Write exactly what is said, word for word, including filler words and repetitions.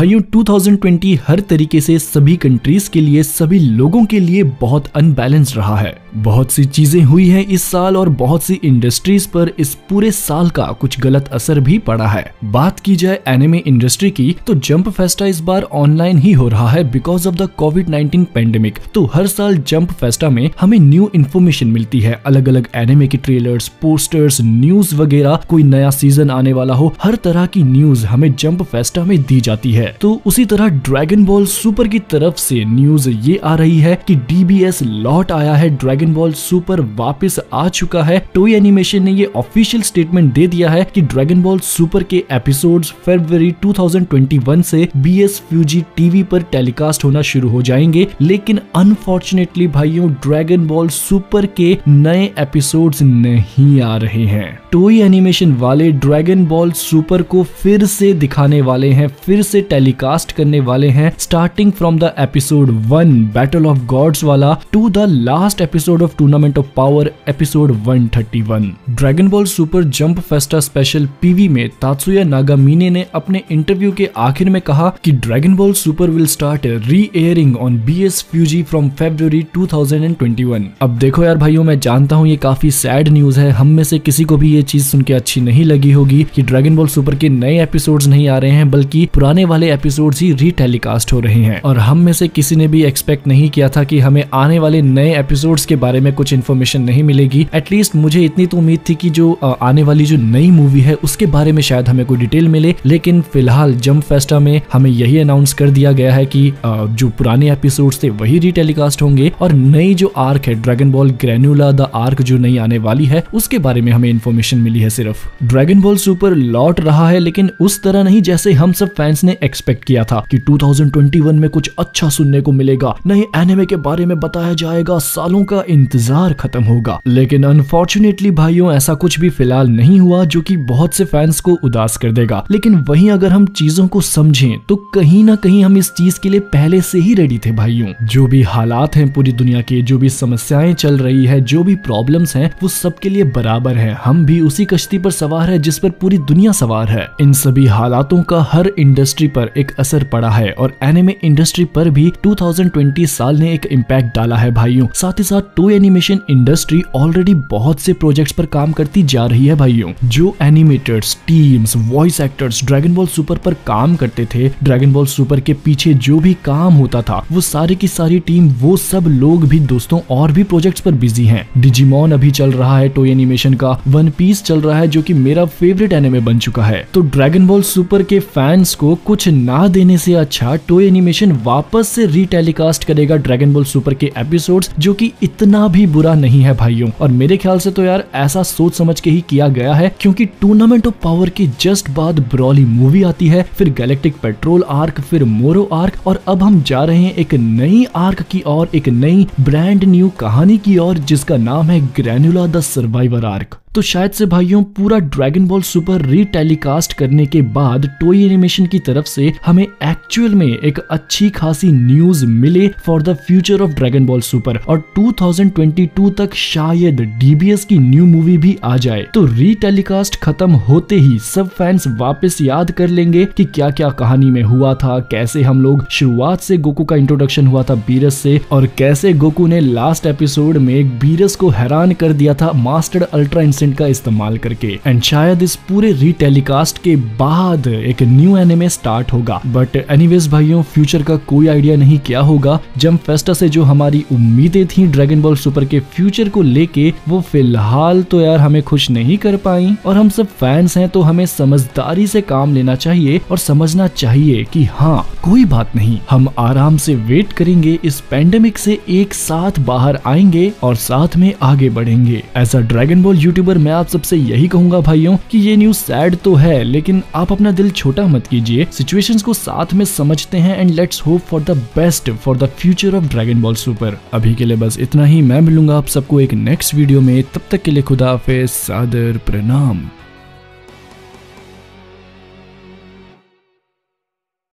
भाइयों to thousand twenty हर तरीके से सभी कंट्रीज के लिए, सभी लोगों के लिए बहुत अनबैलेंस रहा है। बहुत सी चीजें हुई हैं इस साल और बहुत सी इंडस्ट्रीज पर इस पूरे साल का कुछ गलत असर भी पड़ा है। बात की जाए एनिमे इंडस्ट्री की तो जंप फेस्टा इस बार ऑनलाइन ही हो रहा है because of the COVID nineteen pandemic. तो हर साल जंप फेस्टा में हमें न्यू इन्फॉर्मेशन मिलती है, अलग अलग एनिमे के ट्रेलर्स, पोस्टर्स, न्यूज वगैरह, कोई नया सीजन आने वाला हो, हर तरह की न्यूज हमें जंप फेस्टा में दी जाती है। तो उसी तरह ड्रैगन बॉल सुपर की तरफ से न्यूज ये आ रही है कि डी बी एस लौट आया है, ड्रैगन बॉल सुपर वापस आ चुका है। टोई एनिमेशन ने ये ऑफिशियल स्टेटमेंट दे दिया है कि ड्रैगन बॉल सुपर के एपिसोड्स फरवरी टू थाउजेंड ट्वेंटी वन से बी एस फ्यूजी टीवी पर टेलीकास्ट होना शुरू हो जाएंगे। लेकिन अनफॉर्चुनेटली भाइयों ड्रैगन बॉल सुपर के नए एपिसोड्स नहीं आ रहे हैं। टोई एनिमेशन वाले ड्रैगन बॉल सुपर को फिर से दिखाने वाले हैं, फिर से टेलीकास्ट करने वाले हैं, starting from the episode one battle of gods वाला to the last episode of tournament of power episode one thirty one. Dragon Ball Super Jump Festa special PV में तात्सुया नागामिने ने अपने इंटरव्यू के आखिर में कहा कि Dragon Ball Super will start reairing on B S Fuji from February two thousand twenty one. अब देखो यार भाइयों, मैं जानता हूँ ये काफी सैड न्यूज है, हम में से किसी को भी ये चीज सुन के अच्छी नहीं लगी होगी कि ड्रैगन बॉल सुपर के नए एपिसोड्स नहीं आ रहे हैं बल्कि पुराने वाले एपिसोड्स ही रीटेलीकास्ट हो रहे हैं। और हम में से किसी ने भी एक्सपेक्ट नहीं किया था कि हमें आने वाले नए एपिसोड्स के बारे में कुछ इन्फॉर्मेशन नहीं मिलेगी। एटलीस्ट मुझे इतनी तो उम्मीद थी कि जो आने वाली जो नई मूवी है उसके बारे में शायद हमें कोई डिटेल मिले, लेकिन फिलहाल जंप फेस्टा में हमें यही अनाउंस कर दिया गया है कि जो पुराने एपिसोड्स थे वही रीटेलीकास्ट होंगे और नई जो आर्क है Dragon Ball Granolah the arc जो नई आने वाली है उसके बारे में हमें इन्फॉर्मेशन मिली है। सिर्फ ड्रैगन बॉल सुपर लौट रहा है लेकिन उस तरह नहीं जैसे हम सब फैंस ने एक्सपेक्ट किया था कि टू थाउजेंड ट्वेंटी वन में कुछ अच्छा सुनने को मिलेगा, नए एनिमे के बारे में बताया जाएगा, सालों का इंतजार खत्म होगा। लेकिन अनफॉर्चुनेटली भाइयों ऐसा कुछ भी फिलहाल नहीं हुआ जो कि बहुत से फैंस को उदास कर देगा। लेकिन वहीं अगर हम चीजों को समझें तो कहीं ना कहीं हम इस चीज के लिए पहले से ही रेडी थे भाइयों। जो भी हालात हैं पूरी दुनिया के, जो भी समस्याएं चल रही है, जो भी प्रॉब्लम्स हैं वो सबके लिए बराबर है। हम भी उसी कश्ती पर सवार है जिस पर पूरी दुनिया सवार है। इन सभी हालातों का हर इंडस्ट्री पर एक असर पड़ा है और एनिमे इंडस्ट्री पर भी टू थाउजेंड ट्वेंटी साल ने एक इम्पैक्ट डाला है भाइयों। साथ ही साथ टोई एनिमेशन इंडस्ट्री ऑलरेडी बहुत से प्रोजेक्ट्स पर काम करती जा रही है भाइयों। जो animators, teams, voice actors Dragon Ball Super पर काम करते थे, ड्रैगन बॉल सुपर के पीछे जो भी काम होता था वो सारी की सारी टीम, वो सब लोग भी दोस्तों और भी प्रोजेक्ट्स पर बिजी हैं। डिजिमॉन अभी चल रहा है टोई एनिमेशन का, वन पीस चल रहा है जो कि मेरा फेवरेट एनिमे बन चुका है। तो ड्रैगन बॉल सुपर के फैंस को कुछ ना देने से अच्छा टोई एनिमेशन वापस से रीटेलीकास्ट करेगा ड्रैगन बॉल सुपर के एपिसोड्स, जो कि इतना भी बुरा नहीं है भाइयों। और मेरे ख्याल से तो यार ऐसा सोच समझ के ही किया गया है क्योंकि टूर्नामेंट ऑफ पावर के जस्ट बाद ब्रॉली मूवी आती है, फिर गैलेक्टिक पेट्रोल आर्क, फिर मोरो आर्क और अब हम जा रहे हैं एक नई आर्क की और, एक नई ब्रांड न्यू कहानी की और जिसका नाम है ग्रैन्युला द सर्वाइवर आर्क। तो शायद से भाइयों पूरा ड्रैगन बॉल सुपर रीटेलीकास्ट करने के बाद टोई एनिमेशन की तरफ से हमें एक्चुअल में एक अच्छी खासी न्यूज मिले for the future of Dragon Ball Super और टू थाउजेंड ट्वेंटी टू तक शायद डी बी एस की न्यू मूवी भी आ जाए। तो रीटेलीकास्ट खत्म होते ही सब फैंस वापस याद कर लेंगे कि क्या क्या कहानी में हुआ था, कैसे हम लोग शुरुआत से गोकू का इंट्रोडक्शन हुआ था बीरस से और कैसे गोकू ने लास्ट एपिसोड में बीरस को हैरान कर दिया था मास्टर अल्ट्रा का इस्तेमाल करके। एंड शायद इस पूरे रीटेलीकास्ट के बाद एक न्यू एनिमे स्टार्ट होगा। बट एनीवेज भाइयों फ्यूचर का कोई आइडिया नहीं क्या होगा। जंप फेस्टा से जो हमारी उम्मीदें थी ड्रैगन बॉल सुपर के फ्यूचर को लेके वो फिलहाल तो यार हमें खुश नहीं कर पाई और हम सब फैंस हैं तो हमें समझदारी से काम लेना चाहिए और समझना चाहिए कि हाँ कोई बात नहीं, हम आराम से वेट करेंगे, इस पेंडेमिक से एक साथ बाहर आएंगे और साथ में आगे बढ़ेंगे। ऐसा ड्रैगन बॉल यूट्यूबर मैं आप सबसे यही कहूंगा भाइयों कि ये न्यूज सैड तो है लेकिन आप अपना दिल छोटा मत कीजिए, सिचुएशंस को साथ में समझते हैं and let's hope for the best for the future of Dragon Ball Super. अभी के लिए बस इतना ही, मैं मिलूंगा आप सबको एक नेक्स्ट वीडियो में, तब तक के लिए खुदा हाफिज़, सादर प्रणाम।